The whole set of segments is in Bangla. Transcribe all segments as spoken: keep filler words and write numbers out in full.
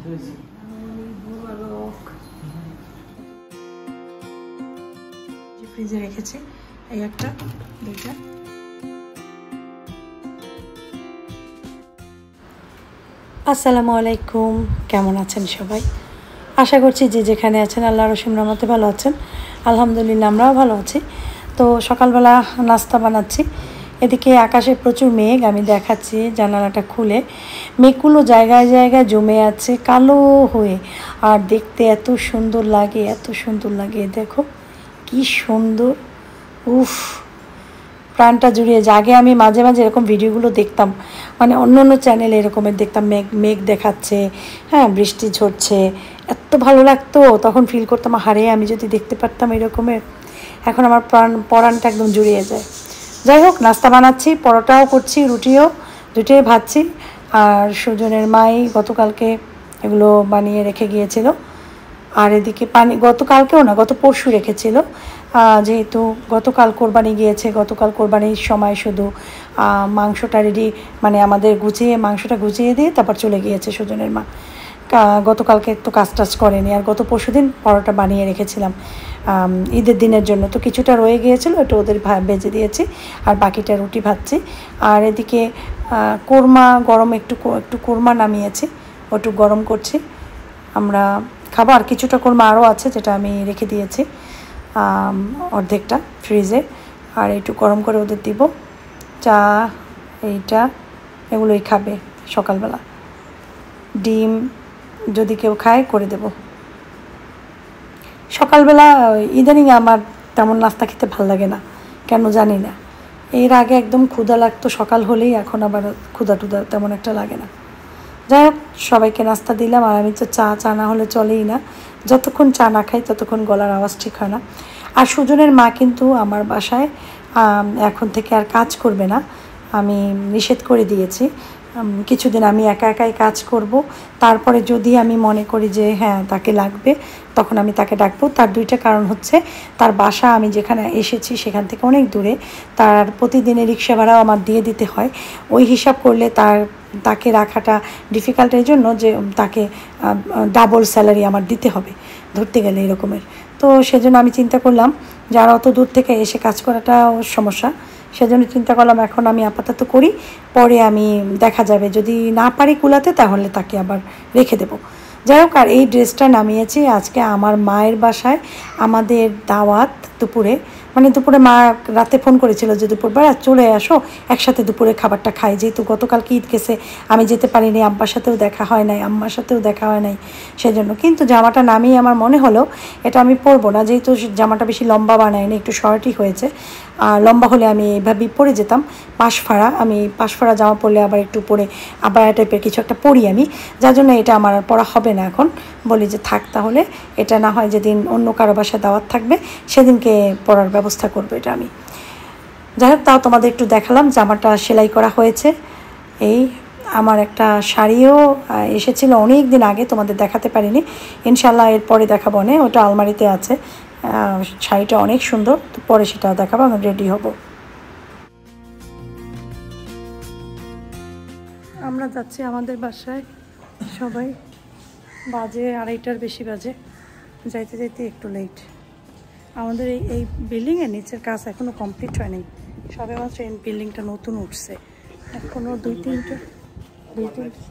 ফ্রিজে রেখেছি এই একটা দুইটা। আসসালামু আলাইকুম, কেমন আছেন সবাই? আশা করছি যে যেখানে আছেন আল্লাহর অসীম রহমতে ভালো আছেন। আলহামদুলিল্লাহ আমরাও ভালো আছি। তো সকালবেলা নাস্তা বানাচ্ছি। এদিকে আকাশে প্রচুর মেঘ, আমি দেখাচ্ছি জানালাটা খুলে। মেঘগুলো জায়গায় জায়গায় জমে আছে কালো হয়ে, আর দেখতে এত সুন্দর লাগে, এত সুন্দর লাগে। দেখো কি সুন্দর, উফ, প্রাণটা জুড়িয়ে যায়। আগে আমি মাঝে মাঝে এরকম ভিডিওগুলো দেখতাম, মানে অন্য অন্য চ্যানেলে এরকমের দেখতাম, মেঘ মেঘ দেখাচ্ছে, হ্যাঁ বৃষ্টি ঝরছে, এত ভালো লাগতো। তখন ফিল করতাম হারে আমি যদি দেখতে পারতাম এরকমের। এখন আমার প্রাণ পরাণটা একদম জুড়িয়ে যায়। যাই হোক, নাস্তা বানাচ্ছি, পরোটাও করছি, রুটিও দুটোই ভাজছি। আর সুজনের মাই গতকালকে এগুলো বানিয়ে রেখে গিয়েছিল। আর এদিকে পানি গতকালকেও না, গত পরশু রেখেছিল, যেহেতু গতকাল কোরবানি গিয়েছে। গতকাল কোরবানির সময় শুধু মাংসটা রেডি, মানে আমাদের গুছিয়ে মাংসটা গুছিয়ে দিয়ে তারপর চলে গিয়েছে সুজনের মা। গতকালকে তো কাজ টাজ করেনি। আর গত পরশু দিন পরোটা বানিয়ে রেখেছিলাম ঈদের দিনের জন্য, তো কিছুটা রয়ে গিয়েছিলো, একটু ওদের ভেজে দিয়েছি, আর বাকিটা রুটি ভাজছি। আর এদিকে কোরমা গরম, একটু একটু কোরমা নামিয়েছি, ওটু গরম করছি, আমরা খাবো। আর কিছুটা কোরমা আরও আছে, যেটা আমি রেখে দিয়েছি অর্ধেকটা ফ্রিজে, আর একটু গরম করে ওদের দিব। চা এইটা এগুলোই খাবে সকালবেলা। ডিম যদি কেউ খায় করে দেব। সকালবেলা ইদানিং আমার তেমন নাস্তা খেতে ভাল লাগে না, কেন জানি না। এর আগে একদম ক্ষুধা লাগতো সকাল হলেই, এখন আবার ক্ষুধা টুধা তেমন একটা লাগে না। যাই হোক, সবাইকে নাস্তা দিলাম। আর আমি তো চা চা না হলে চলেই না, যতক্ষণ চা না খাই ততক্ষণ গলার আওয়াজ ঠিক হয় না। আর সুজনের মা কিন্তু আমার বাসায় এখন থেকে আর কাজ করবে না, আমি নিষেধ করে দিয়েছি। কিছুদিন আমি একা একাই কাজ করব, তারপরে যদি আমি মনে করি যে হ্যাঁ তাকে লাগবে, তখন আমি তাকে ডাকবো। তার দুইটা কারণ হচ্ছে, তার বাসা আমি যেখানে এসেছি সেখান থেকে অনেক দূরে, তার প্রতিদিনের রিক্সা ভাড়াও আমার দিয়ে দিতে হয়। ওই হিসাব করলে তার তাকে রাখাটা ডিফিকাল্ট, এই জন্য যে তাকে ডাবল স্যালারি আমার দিতে হবে ধরতে গেলে এরকমের। তো সেজন্য আমি চিন্তা করলাম যে আর অত দূর থেকে এসে কাজ করাটাও সমস্যা, সেজন্য চিন্তা করলাম এখন আমি আপাতত করি, পরে আমি দেখা যাবে যদি না পারি কুলাতে তাহলে তাকে আবার রেখে দেব। যাই হোক, আর এই ড্রেসটা নামিয়েছি আজকে আমার মায়ের বাসায়, আমাদের দাওয়াত দুপুরে, মানে দুপুরে মা রাতে ফোন করেছিল যে দুপুরবেলা চলে আসো, একসাথে দুপুরে খাবারটা খাই। যেহেতু গতকালকে ঈদ গেছে, আমি যেতে পারিনি, আব্বার সাথেও দেখা হয় নাই, আম্মার সাথেও দেখা হয় নাই, সেজন্য। কিন্তু জামাটা নামিয়ে আমার মনে হলো এটা আমি পরবো না, যেহেতু জামাটা বেশি লম্বা বানায়নি, একটু শর্টই হয়েছে। আর লম্বা হলে আমি এইভাবেই পরে যেতাম, পাশফাড়া। আমি পাশফাড়া জামা পরলে আবার একটু পরে আবার টাইপের কিছু একটা পরি আমি, যার জন্য এটা আমার আর পরা হবে না। এখন বলি যে থাক তাহলে, এটা না হয় যেদিন অন্য কারো বাসায় দাওয়াত থাকবে সেদিনকে পরার ব্যবস্থা করবো এটা আমি। যাই হোক, তাও তোমাদের একটু দেখালাম। জামাটা সেলাই করা হয়েছে। এই আমার একটা শাড়িও এসেছিলো অনেক দিন আগে, তোমাদের দেখাতে পারিনি, ইনশাল্লাহ এরপরে দেখাবো। না, ওটা আলমারিতে আছে, শাড়িটা অনেক সুন্দর, তো পরে সেটা দেখাবো, আমি রেডি হব। আমরা যাচ্ছি আমাদের বাসায়, সবাই, বাজে আড়াইটার বেশি বাজে, যাইতে যাইতে একটু লেট। আমাদের এই এই বিল্ডিংয়ের নিচের কাজ এখনও কমপ্লিট হয়নি, সবে মাত্র এই বিল্ডিংটা নতুন উঠছে, এখনও দুই তিনটা দুই তিনটা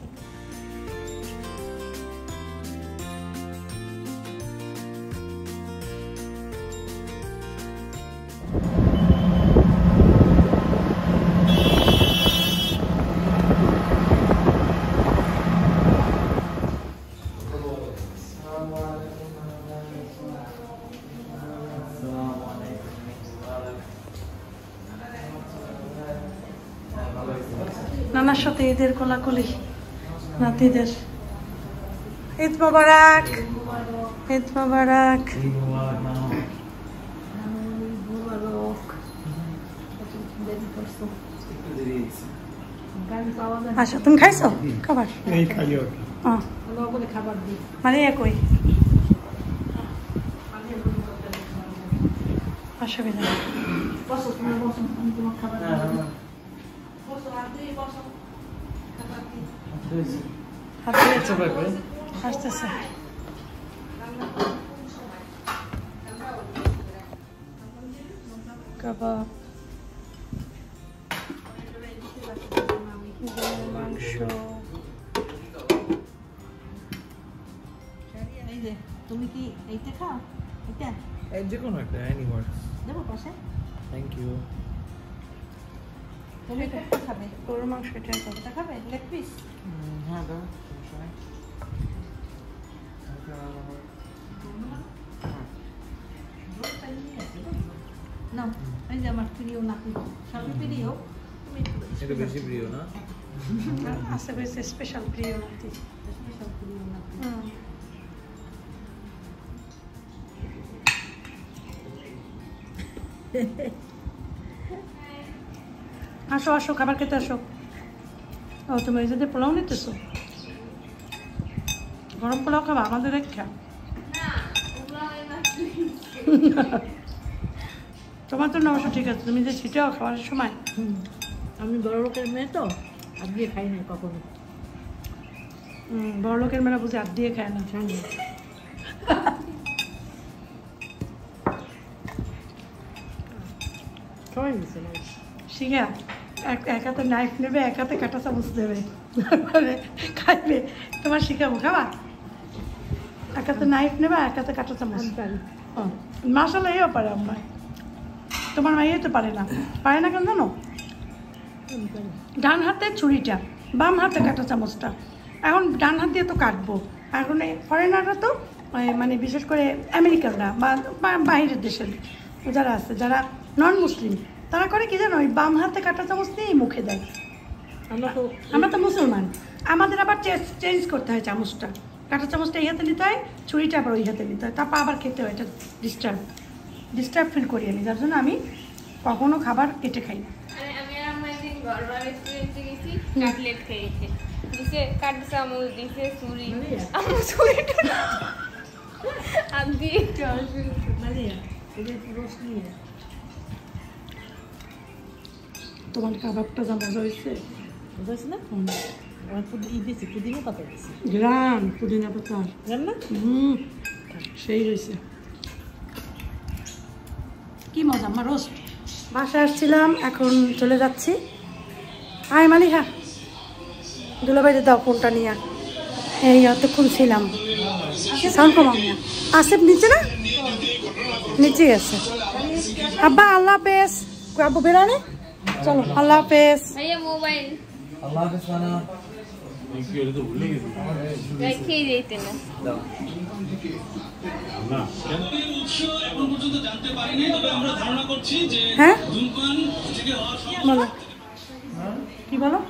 নানার সাথে ঈদের কোলাকুলি, নাতিদের। ঈদ মোবারক, ঈদ মোবারক। আচ্ছা, তুমি খাইছো খাবার? মানে একই অসুবিধা নেই। আসতেছে কাবাব মাংস এই যে তুমি কি এইটা খাও এটা এই যে কোনো একটা অ্যানিওয়ার্স দেবো পাশে থ্যাংক ইউ তুমি কোনটা খাবে গরুর মাংস এটা এটা খাবে লেগ পিস হ্যাঁ দাও না এই যে আমার প্রিয় নাকি সবই প্রিয় তুমি এটা বেশি প্রিয় না আশা করি স্পেশাল প্রিয় নাতি স্পেশাল প্রিয় নাকি আসো আসো খাবার খেতে আসো ও তুমি এই যে পোলাও নিতেছো গরম পোলাও খাবা আমাদের রেখা তোমার তো না অবশ্য ঠিক আছে তুমি যে ছিটাও খাওয়ার সময় আমি বড় লোকের মেয়ে তো আর দিয়ে খাই না কখনো বড় লোকের মেয়েরা বুঝে হাত দিয়ে খায় না সবাই দিচ্ছে না শিখা এক এক হাতে নাইফ নেবে এক হাতে কাঁটা চামচ দেবে তারপরে খাইবে তোমার শিখাবো খাবা এক হাতে নাইফ নেবে এক হাতে কাঁটা চামচ মাসালা এও পারে আমার তোমার মাইয়ে তো পারে না পারে না কেন জানো ডান হাতে ছুরিটা বাম হাতে কাঁটা চামচটা এখন ডান হাত দিয়ে তো কাটবো এখন এই ফরেনাররা তো মানে বিশেষ করে আমেরিকানরা বা বাইরের দেশের যারা আছে যারা নন মুসলিম তারা করে কি জানো ওই বাম হাতে কাঁটা চামচ নিয়েই মুখে দেয় আমরা তো আমরা তো মুসলমান আমাদের আবার চেঞ্জ করতে হয় চামচটা কাঁটা চামচটা এই হাতে নিতে হয় ছুরিটা আবার ওই হাতে নিতে হয় তারপর আবার খেতে হয় এটা ডিস্টার্ব ডিস্টার্ব ফিল করি আমি যার জন্য আমি কখনো খাবার কেটে খাই না আমি আর আমার একদিন গরবা রেস্টুরেন্টে গেছি কাটলেট খেয়েছি দিছে কাট চামচ দিছে ছুরি আমার ছুরিটা আমি দিয়ে একটু অসুবিধা মালিয়া এটা রোজ নিয়ে তোমার কাবাবটা যা মজা হয়েছে বুঝেছ না আমার ই দিয়েছি পুদিনা পাতা দিয়েছি গ্রাম পুদিনা পাতা জান না হুম সেই হয়েছে কি মজা আমার রোস্ট বাসায় আসছিলাম এখন চলে যাচ্ছি আয় মালিহা দুলাবাইরে দাও ফোনটা নিয়ে এই অতক্ষণ ছিলাম সাউন্ড কমাও আসেফ নিচে না নিচে আছে আব্বা আল্লাহ হাফেজ আব্বু বেরোনে চলো আল্লাহ হাফেজ ভাইয়া মোবাইল আল্লাহ হাফেজ সানা রেখেই দিতে না দাও হ্যাঁ বলো কি বলো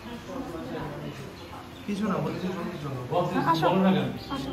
কিছু না বলছি আসো আসো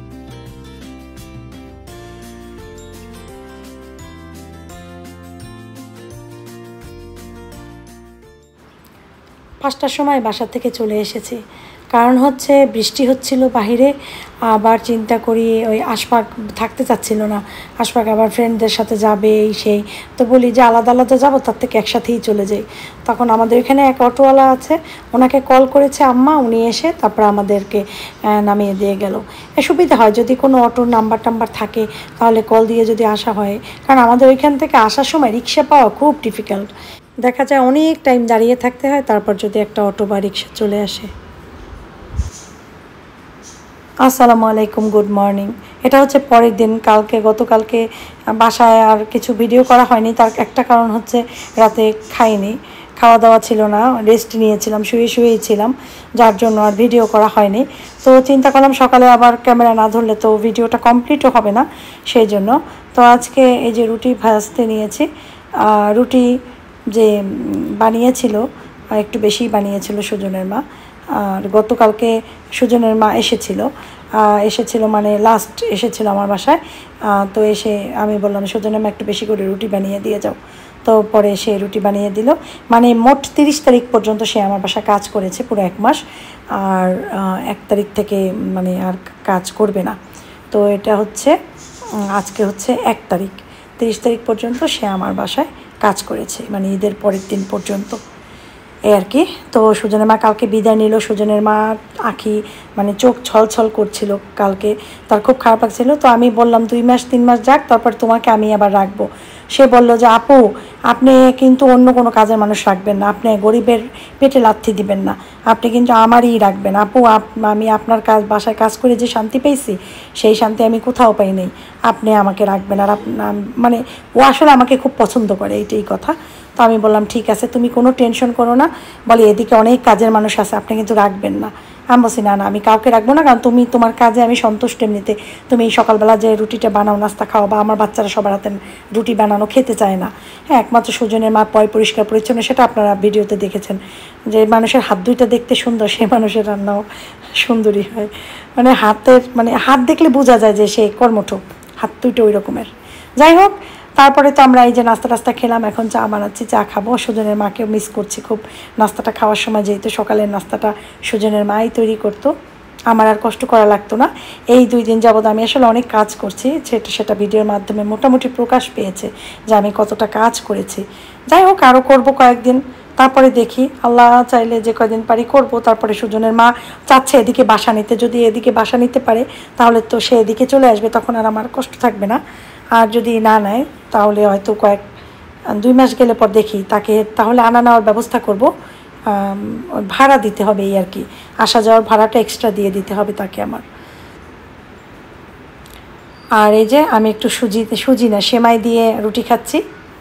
পাঁচটার সময় বাসা থেকে চলে এসেছি কারণ হচ্ছে বৃষ্টি হচ্ছিল বাহিরে আবার চিন্তা করি ওই আশফাক থাকতে চাচ্ছিল না আশফাক আবার ফ্রেন্ডদের সাথে যাবে এই সেই তো বলি যে আলাদা আলাদা যাবো তার থেকে একসাথেই চলে যাই তখন আমাদের এখানে এক অটোওয়ালা আছে ওনাকে কল করেছে আম্মা উনি এসে তারপর আমাদেরকে নামিয়ে দিয়ে গেল এ সুবিধা হয় যদি কোনো অটোর নাম্বার টাম্বার থাকে তাহলে কল দিয়ে যদি আসা হয় কারণ আমাদের ওইখান থেকে আসার সময় রিক্সা পাওয়া খুব ডিফিকাল্ট দেখা যায় অনেক টাইম দাঁড়িয়ে থাকতে হয় তারপর যদি একটা অটো বা রিক্সা চলে আসে আসসালামু আলাইকুম গুড মর্নিং এটা হচ্ছে পরের দিন কালকে গতকালকে বাসায় আর কিছু ভিডিও করা হয়নি তার একটা কারণ হচ্ছে রাতে খাইনি খাওয়া দাওয়া ছিল না রেস্ট নিয়েছিলাম শুয়ে শুয়েই ছিলাম যার জন্য আর ভিডিও করা হয়নি তো চিন্তা করলাম সকালে আবার ক্যামেরা না ধরলে তো ভিডিওটা কমপ্লিটও হবে না সেই জন্য তো আজকে এই যে রুটি ভাজতে নিয়েছি রুটি যে বানিয়েছিল একটু বেশি বানিয়েছিল সুজনের মা আর গতকালকে সুজনের মা এসেছিল এসেছিল মানে লাস্ট এসেছিল আমার বাসায় তো এসে আমি বললাম সুজনের মা একটু বেশি করে রুটি বানিয়ে দিয়ে যাও তো পরে সে রুটি বানিয়ে দিল মানে মোট তিরিশ তারিখ পর্যন্ত সে আমার বাসায় কাজ করেছে পুরো এক মাস আর এক তারিখ থেকে মানে আর কাজ করবে না তো এটা হচ্ছে আজকে হচ্ছে এক তারিখ তিরিশ তারিখ পর্যন্ত সে আমার বাসায় কাজ করেছে মানে ঈদের পরের দিন পর্যন্ত এই আর কি। তো সুজনের মা কালকে বিদায় নিল। সুজনের মা আঁখি মানে চোখ ছলছল করছিল কালকে, তার খুব খারাপ লাগছিল। তো আমি বললাম দুই মাস তিন মাস যাক, তারপর তোমাকে আমি আবার রাখবো। সে বলল যে আপু আপনি কিন্তু অন্য কোনো কাজের মানুষ রাখবেন না, আপনি গরিবের পেটে লাথি দিবেন না, আপনি কিন্তু আমারই রাখবেন আপু। আমি আপনার কাজ বাসায় কাজ করে যে শান্তি পেয়েছি সেই শান্তি আমি কোথাও পাই নাই, আপনি আমাকে রাখবেন। আর মানে ও আসলে আমাকে খুব পছন্দ করে, এইটাই কথা। তো আমি বললাম ঠিক আছে, তুমি কোনো টেনশন করো না। বলে এদিকে অনেক কাজের মানুষ আছে, আপনি কিন্তু রাখবেন না। আমি বলছি না না আমি কাউকে রাখবো না, কারণ তুমি তোমার কাজে আমি সন্তুষ্ট। এমনিতে তুমি সকালবেলা যে রুটিটা বানাও, নাস্তা খাও, বা আমার বাচ্চারা সবার হাতে রুটি বানানো খেতে চায় না। হ্যাঁ, একমাত্র সুজনের মা পয় পরিষ্কার পরিচ্ছন্ন, সেটা আপনারা ভিডিওতে দেখেছেন যে মানুষের হাত দুইটা দেখতে সুন্দর, সে মানুষের রান্নাও সুন্দরই হয়। মানে হাতের মানে হাত দেখলে বোঝা যায় যে সে কর্মঠ, হাত দুইটা ওই রকমের। যাই হোক, তারপরে তো আমরা এই যে নাস্তা টাস্তা খেলাম, এখন চা বানাচ্ছি, চা খাবো। সুজনের মাকেও মিস করছি খুব। নাস্তাটা খাওয়ার সময় যেহেতু সকালের নাস্তাটা সুজনের মাই তৈরি করতো, আমার আর কষ্ট করা লাগতো না। এই দুই দিন যাবৎ আমি আসলে অনেক কাজ করছি, সেটা সেটা ভিডিওর মাধ্যমে মোটামুটি প্রকাশ পেয়েছে যে আমি কতটা কাজ করেছি। যাই হোক, আরও করবো কয়েকদিন, তারপরে দেখি আল্লাহ চাইলে যে কয়দিন পারি করব। তারপরে সুজনের মা চাচ্ছে এদিকে বাসা নিতে, যদি এদিকে বাসা নিতে পারে তাহলে তো সে এদিকে চলে আসবে, তখন আর আমার কষ্ট থাকবে না। আর যদি না নেয় তাহলে হয়তো কয়েক দুই মাস গেলে পর দেখি তাকে তাহলে আনা নেওয়ার ব্যবস্থা করব। ভাড়া দিতে হবে এই আর কি, আসা যাওয়ার ভাড়াটা এক্সট্রা দিয়ে দিতে হবে তাকে আমার। আর এই যে আমি একটু সুজি সুজি না সেমাই দিয়ে রুটি খাচ্ছি।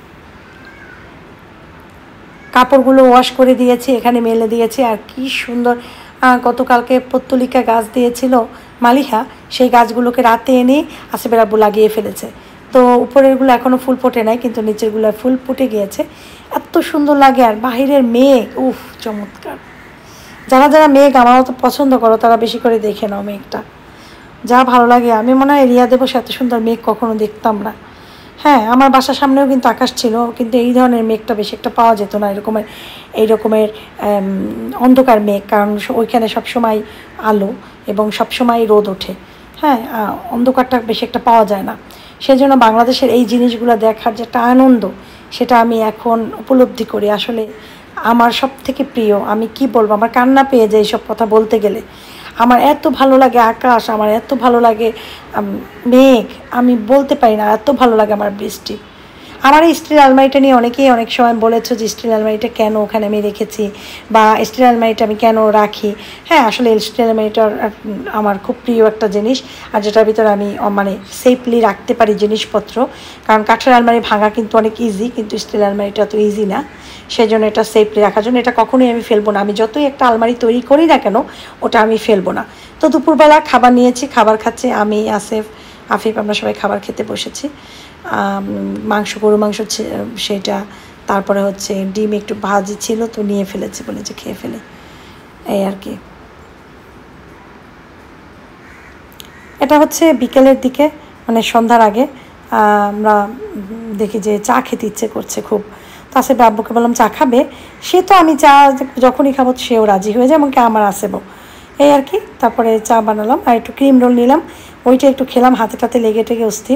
কাপড়গুলো ওয়াশ করে দিয়েছি, এখানে মেলে দিয়েছি। আর কি সুন্দর গতকালকে পত্তলিকা গাছ দিয়েছিল মালিহা, সেই গাছগুলোকে রাতে এনে আসিফের আব্বু লাগিয়ে ফেলেছে। তো উপরেরগুলো এখনও ফুল ফোটে নাই, কিন্তু নিচেরগুলো ফুল ফুটে গিয়েছে। এত সুন্দর লাগে। আর বাহিরের মেঘ, উফ চমৎকার। যারা যারা মেঘ আমার মতো পছন্দ করো তারা বেশি করে দেখে নাও মেঘটা, যা ভালো লাগে। আমি মনে হয় রিয়া দেবো এত সুন্দর মেঘ কখনো দেখতাম না। হ্যাঁ, আমার বাসার সামনেও কিন্তু আকাশ ছিল, কিন্তু এই ধরনের মেঘটা বেশি একটা পাওয়া যেত না, এরকমের এই রকমের অন্ধকার মেঘ, কারণ ওইখানে সবসময় আলো এবং সবসময় রোদ ওঠে। হ্যাঁ, অন্ধকারটা বেশি একটা পাওয়া যায় না। সেই জন্য বাংলাদেশের এই জিনিসগুলো দেখার যে একটা আনন্দ, সেটা আমি এখন উপলব্ধি করি। আসলে আমার সব থেকে প্রিয়, আমি কি বলবো, আমার কান্না পেয়ে যায় এইসব কথা বলতে গেলে। আমার এত ভালো লাগে আকাশ, আমার এত ভালো লাগে মেঘ, আমি বলতে পারি না, এত ভালো লাগে আমার বৃষ্টি। আমার এই স্টিল আলমারিটা নিয়ে অনেকেই অনেক সময় বলেছো যে স্টিল আলমারিটা কেন ওখানে আমি রেখেছি, বা স্টিল আলমারিটা আমি কেন রাখি। হ্যাঁ, আসলে স্টিল আলমারিটা আমার খুব প্রিয় একটা জিনিস, আর যেটার ভিতরে আমি মানে সেফলি রাখতে পারি জিনিসপত্র। কারণ কাঠের আলমারি ভাঙা কিন্তু অনেক ইজি, কিন্তু স্টিল আলমারিটা তো ইজি না। সেই জন্য এটা সেফলি রাখার জন্য এটা কখনোই আমি ফেলবো না। আমি যতই একটা আলমারি তৈরি করি না কেন, ওটা আমি ফেলবো না। তো দুপুরবেলা খাবার নিয়েছি, খাবার খাচ্ছি আমি, আসিফ, আফিফ, আমরা সবাই খাবার খেতে বসেছি। মাংস, গরু মাংস সেটা, তারপরে হচ্ছে ডিম একটু ভাজি ছিল তো নিয়ে ফেলেছি, বলে যে খেয়ে ফেলে, এই আর কি। এটা হচ্ছে বিকেলের দিকে, মানে সন্ধ্যার আগে আমরা দেখি যে চা খেতে ইচ্ছে করছে খুব। তো আসে আব্বুকে বললাম চা খাবে, সে তো আমি চা যখনই খাবো সেও রাজি হয়ে যায়, এমনকি আমার আসেবো, এই আর কি। তারপরে চা বানালাম আর একটু ক্রিম রোল নিলাম, ওইটা একটু খেলাম, হাতে টাতে লেগে টেগে অস্থির।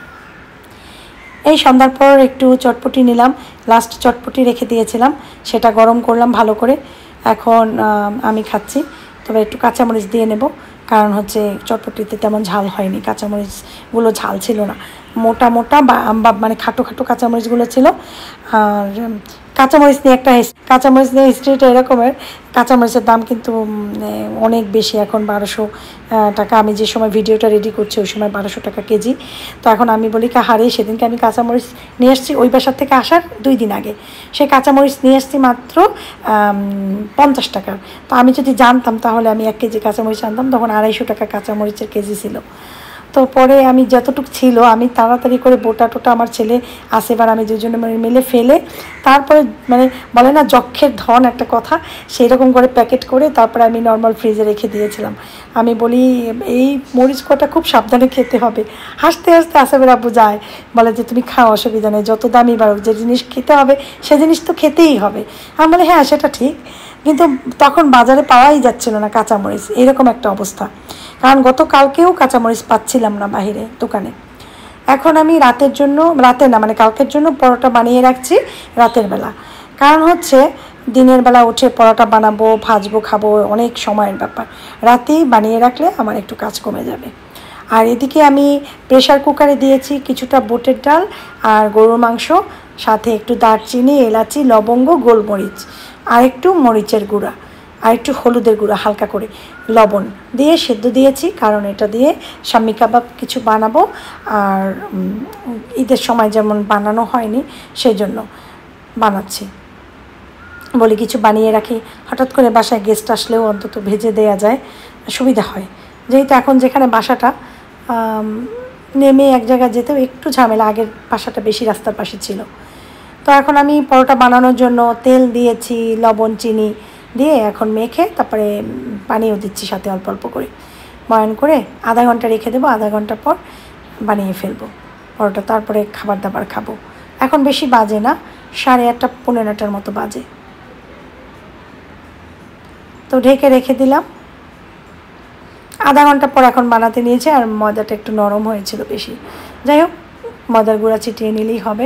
এই সন্ধ্যার পর একটু চটপটি নিলাম, লাস্ট চটপটি রেখে দিয়েছিলাম, সেটা গরম করলাম ভালো করে, এখন আমি খাচ্ছি। তবে একটু কাঁচামরিচ দিয়ে নেব, কারণ হচ্ছে চটপটিতে তেমন ঝাল হয়নি, কাঁচামরিচগুলো ঝাল ছিল না, মোটা মোটা বা মানে খাটো খাটো কাঁচামরিচগুলো ছিল। আর কাঁচামরিচ নিয়ে একটা কাঁচামরিচ নিয়ে হিস্ট্রিটা এরকমের, কাঁচামরিচের দাম কিন্তু অনেক বেশি এখন, বারোশো টাকা। আমি যে সময় ভিডিওটা রেডি করছি ওই সময় বারোশো টাকা কেজি। তো এখন আমি বলি কাহারে, সেদিনকে আমি কাঁচামরিচ নিয়ে এসেছি ওই বাসার থেকে আসার দুই দিন আগে, সেই কাঁচামরিচ নিয়ে এসেছি মাত্র পঞ্চাশ টাকার। তো আমি যদি জানতাম তাহলে আমি এক কেজি কাঁচামরিচ আনতাম, তখন আড়াইশো টাকা কাঁচামরিচের কেজি ছিল। তো পরে আমি যতটুকু ছিল আমি তাড়াতাড়ি করে বোটা টোটা আমার ছেলে আসে, এবার আমি দুজনে মিলে ফেলে, তারপরে মানে বলে না যক্ষের ধন একটা কথা, সেই রকম করে প্যাকেট করে তারপরে আমি নর্মাল ফ্রিজে রেখে দিয়েছিলাম। আমি বলি এই মরিচ কটা খুব সাবধানে খেতে হবে। হাসতে হাসতে আসিফের আব্বু যায়, বলে যে তুমি খাও, অসুবিধা নেই, যত দামি বাড়ুক, যে জিনিস খেতে হবে সে জিনিস তো খেতেই হবে। আমি বলি হ্যাঁ সেটা ঠিক, কিন্তু তখন বাজারে পাওয়াই যাচ্ছিল না কাঁচামরিচ, এরকম একটা অবস্থা। কারণ গতকালকেও কাঁচামরিচ পাচ্ছিলাম না বাহিরে দোকানে। এখন আমি রাতের জন্য, রাতে না মানে কালকের জন্য পরোটা বানিয়ে রাখছি রাতের বেলা। কারণ হচ্ছে দিনের বেলা উঠে পরোটা বানাবো, ভাজবো, খাবো, অনেক সময়ের ব্যাপার। রাতেই বানিয়ে রাখলে আমার একটু কাজ কমে যাবে। আর এদিকে আমি প্রেশার কুকারে দিয়েছি কিছুটা বুটের ডাল আর গরুর মাংস, সাথে একটু দারচিনি, এলাচি, লবঙ্গ, গোলমরিচ, আর একটু মরিচের গুঁড়া, আর একটু হলুদের গুঁড়া, হালকা করে লবণ দিয়ে সেদ্ধ দিয়েছি, কারণ এটা দিয়ে শাম্মি কাবাব কিছু বানাবো। আর ঈদের সময় যেমন বানানো হয়নি সেই জন্য বানাচ্ছি, বলি কিছু বানিয়ে রাখি, হঠাৎ করে বাসায় গেস্ট আসলেও অন্তত ভেজে দেওয়া যায়, সুবিধা হয়। যেহেতু এখন যেখানে বাসাটা, নেমে এক জায়গায় যেতেও একটু ঝামেলা, আগের বাসাটা বেশি রাস্তার পাশে ছিল। তো এখন আমি পরোটা বানানোর জন্য তেল দিয়েছি, লবণ চিনি দিয়ে এখন মেখে তারপরে পানিও দিচ্ছি সাথে অল্প অল্প করে, ময়ান করে আধা ঘন্টা রেখে দেবো। আধা ঘন্টা পর বানিয়ে ফেলবো পরোটা, তারপরে খাবার দাবার খাবো। এখন বেশি বাজে না, সাড়ে আটটা পনেরোটার মতো বাজে। তো ঢেকে রেখে দিলাম। আধা ঘন্টা পর এখন বানাতে নিয়েছে, আর ময়দাটা একটু নরম হয়েছিল বেশি। যাই হোক, ময়দার গুঁড়া ছিটিয়ে নিলেই হবে।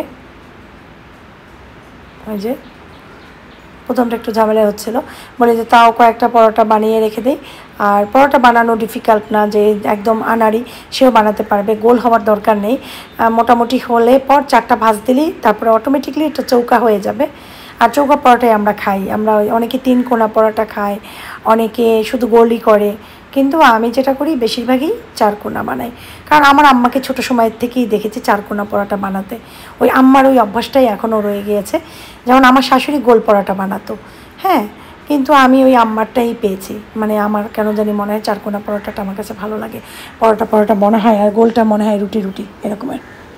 ওই যে প্রথমটা একটু ঝামেলা হচ্ছিলো, বলে যে তাও কয়েকটা পরোটা বানিয়ে রেখে দিই। আর পরোটা বানানো ডিফিকাল্ট না, যে একদম আনাড়ি সেও বানাতে পারবে, গোল হওয়ার দরকার নেই। মোটামুটি হলে পর চারটা ভাজ দিলেই তারপরে অটোমেটিকলি এটা চৌকা হয়ে যাবে। আর চৌকা পরোটাই আমরা খাই, আমরা অনেকে তিন কোনা পরোটা খাই, অনেকে শুধু গোলই করে, কিন্তু আমি যেটা করি বেশিরভাগই চার কোনা বানাই। কারণ আমার আম্মাকে ছোটো সময়ের থেকেই দেখেছি চার কোনা পরোটা বানাতে, ওই আম্মার ওই অভ্যাসটাই এখনও রয়ে গিয়েছে। যেমন আমার শাশুড়ি গোল পরোটা বানাতো, হ্যাঁ, কিন্তু আমি ওই আম্মারটাই পেয়েছি। মানে আমার কেন জানি মনে হয় চার কোনা পরোটাটা আমার কাছে ভালো লাগে, পরোটা পরোটা মনে হয়, আর গোলটা মনে হয় রুটি রুটি এরকমের।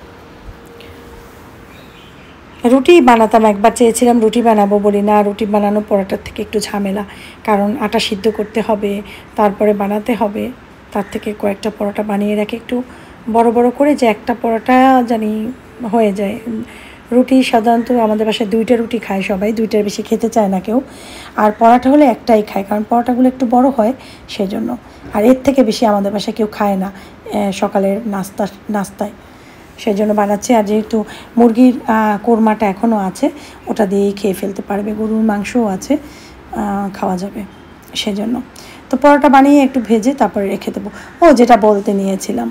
রুটি বানাতাম, একবার চেয়েছিলাম রুটি বানাবো, বলি না, রুটি বানানো পরোটার থেকে একটু ঝামেলা, কারণ আটা সিদ্ধ করতে হবে, তারপরে বানাতে হবে। তার থেকে কয়েকটা পরোটা বানিয়ে রাখে একটু বড় বড় করে, যে একটা পরোটা জানি হয়ে যায়। রুটি সাধারণত আমাদের বাসায় দুইটা রুটি খায় সবাই, দুইটার বেশি খেতে চায় না কেউ। আর পরোটা হলে একটাই খায়, কারণ পরোটাগুলো একটু বড় হয় সেজন্য। আর এর থেকে বেশি আমাদের বাসায় কেউ খায় না সকালের নাস্তা নাস্তায়, সেই জন্য বানাচ্ছি। আর যেহেতু মুরগির কোরমাটা এখনও আছে, ওটা দিয়েই খেয়ে ফেলতে পারবে, গরুর মাংসও আছে, খাওয়া যাবে সেজন্য। তো পরোটা বানিয়ে একটু ভেজে তারপরে রেখে দেবো। ও যেটা বলতে নিয়েছিলাম,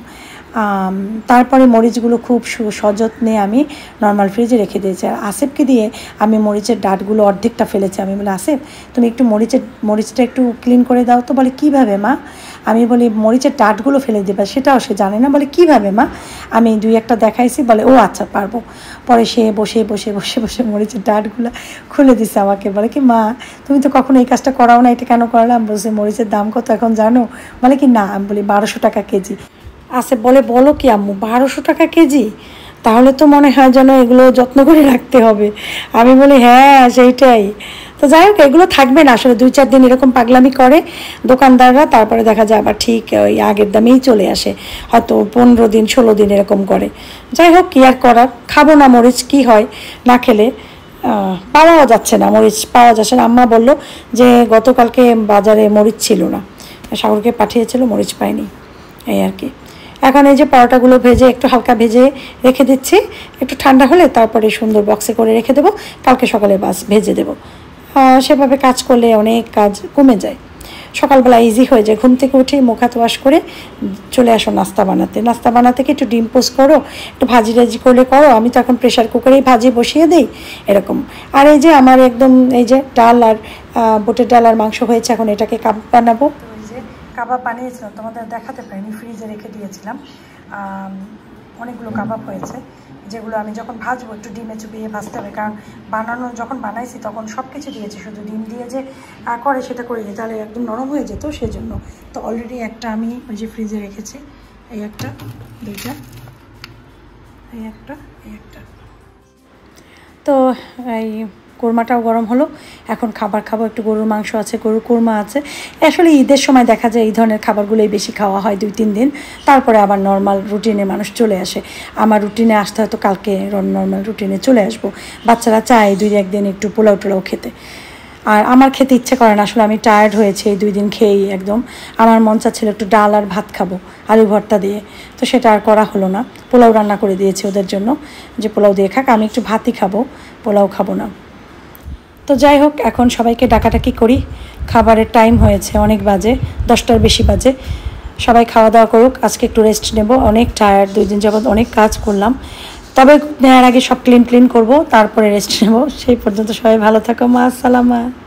তারপরে মরিচগুলো খুব সযত্নে আমি নর্মাল ফ্রিজে রেখে দিয়েছি। আর আসেফকে দিয়ে আমি মরিচের ডাঁটগুলো অর্ধেকটা ফেলেছি। আমি বলি, আসেফ তুমি একটু মরিচের মরিচটা একটু ক্লিন করে দাও তো। বলে কীভাবে মা? আমি বলি মরিচের ডাঁটগুলো ফেলে দেবে, সেটাও সে জানে না। বলে কীভাবে মা? আমি দুই একটা দেখাইছি, বলে ও আচ্ছা পারবো। পরে সে বসে বসে বসে বসে মরিচের ডাঁটগুলো খুলে দিছে আমাকে। বলে কি মা, তুমি তো কখনো এই কাজটা করাও না, এটা কেন করলাম? বলছে মরিচের দাম কত এখন জানো? বলে কি না। আমি বলি বারোশো টাকা কেজি। আসে বলে বলো কি আম্মু, বারোশো টাকা কেজি? তাহলে তো মনে হয় যেন এগুলো যত্ন করে রাখতে হবে। আমি বলি হ্যাঁ সেইটাই। তো যাই হোক, এগুলো থাকবে না আসলে, দুই চার দিন এরকম পাগলামি করে দোকানদাররা, তারপরে দেখা যায় আবার ঠিক ওই আগের দামেই চলে আসে, হয়তো পনেরো দিন ষোলো দিন এরকম করে। যাই হোক, কি আর করার, খাবো না মরিচ, কি হয় না খেলে। পাওয়াও যাচ্ছে না মরিচ, পাওয়া যাচ্ছে না। আম্মা বলল যে গতকালকে বাজারে মরিচ ছিল না, সাগরকে পাঠিয়েছিল, মরিচ পাইনি, এই আর কি। এখন এই যে পরোটাগুলো ভেজে একটু হালকা ভেজে রেখে দিচ্ছি, একটু ঠান্ডা হলে তারপরে সুন্দর বক্সে করে রেখে দেবো, কালকে সকালে বাস ভেজে দেবো। সেভাবে কাজ করলে অনেক কাজ কমে যায়, সকালবেলা ইজি হয়ে যায়। ঘুম থেকে উঠে মুখ হাত ওয়াশ করে চলে আসো নাস্তা বানাতে। নাস্তা বানাতে কি একটু ডিম পোস্ট করো, একটু ভাজি টাজি করলে করো। আমি তো এখন প্রেশার কুকারেই ভাজি বসিয়ে দিই এরকম। আর এই যে আমার একদম এই যে ডাল আর বুটের ডাল আর মাংস হয়েছে, এখন এটাকে কাবাব বানাবো। কাবাব বানিয়েছিলাম, তোমাদের দেখাতে পারিনি, ফ্রিজে রেখে দিয়েছিলাম। অনেকগুলো কাবাব হয়েছে, যেগুলো আমি যখন ভাজবো একটু ডিমে চুবিয়ে ভাজতে হবে, কারণ বানানো যখন বানাইছি তখন সব কিছু দিয়েছি, শুধু ডিম দিয়ে যে করে সেটা করে দিই, তাহলে একদম নরম হয়ে যেত সেজন্য। তো অলরেডি একটা আমি ওই যে ফ্রিজে রেখেছি, এই একটা, দুইটা, এই একটা, এই একটা। তো এই কোরমাটাও গরম হলো, এখন খাবার খাবো। একটু গরুর মাংস আছে, গরুর কোরমা আছে। আসলে ঈদের সময় দেখা যায় এই ধরনের খাবারগুলোই বেশি খাওয়া হয় দুই তিন দিন, তারপরে আবার নর্মাল রুটিনে মানুষ চলে আসে। আমার রুটিনে আসতে হয়তো কালকে নর্মাল রুটিনে চলে আসবো। বাচ্চারা চায় দুই একদিন একটু পোলাও টোলাও খেতে, আর আমার খেতে ইচ্ছে করে না। আসলে আমি টায়ার্ড হয়েছি এই দুই দিন খেয়েই একদম। আমার মন চাচ্ছিল একটু ডাল আর ভাত খাবো আলু ভর্তা দিয়ে, তো সেটা আর করা হলো না। পোলাও রান্না করে দিয়েছি ওদের জন্য, যে পোলাও দিয়ে খাক, আমি একটু ভাতই খাবো, পোলাও খাবো না। তো যাই হোক, এখন সবাইকে ডাকাডাকি করি, খাবারের টাইম হয়েছে, অনেক বাজে, দশটার বেশি বাজে। সবাই খাওয়া দাওয়া করুক, আজকে একটু রেস্ট নেব, অনেক টায়ার্ড, দুই দিন যাবত অনেক কাজ করলাম। তবে নেওয়ার আগে সব ক্লিন ক্লিন করব, তারপরে রেস্ট নেব। সেই পর্যন্ত সবাই ভালো থাকো, মা আসসালামা।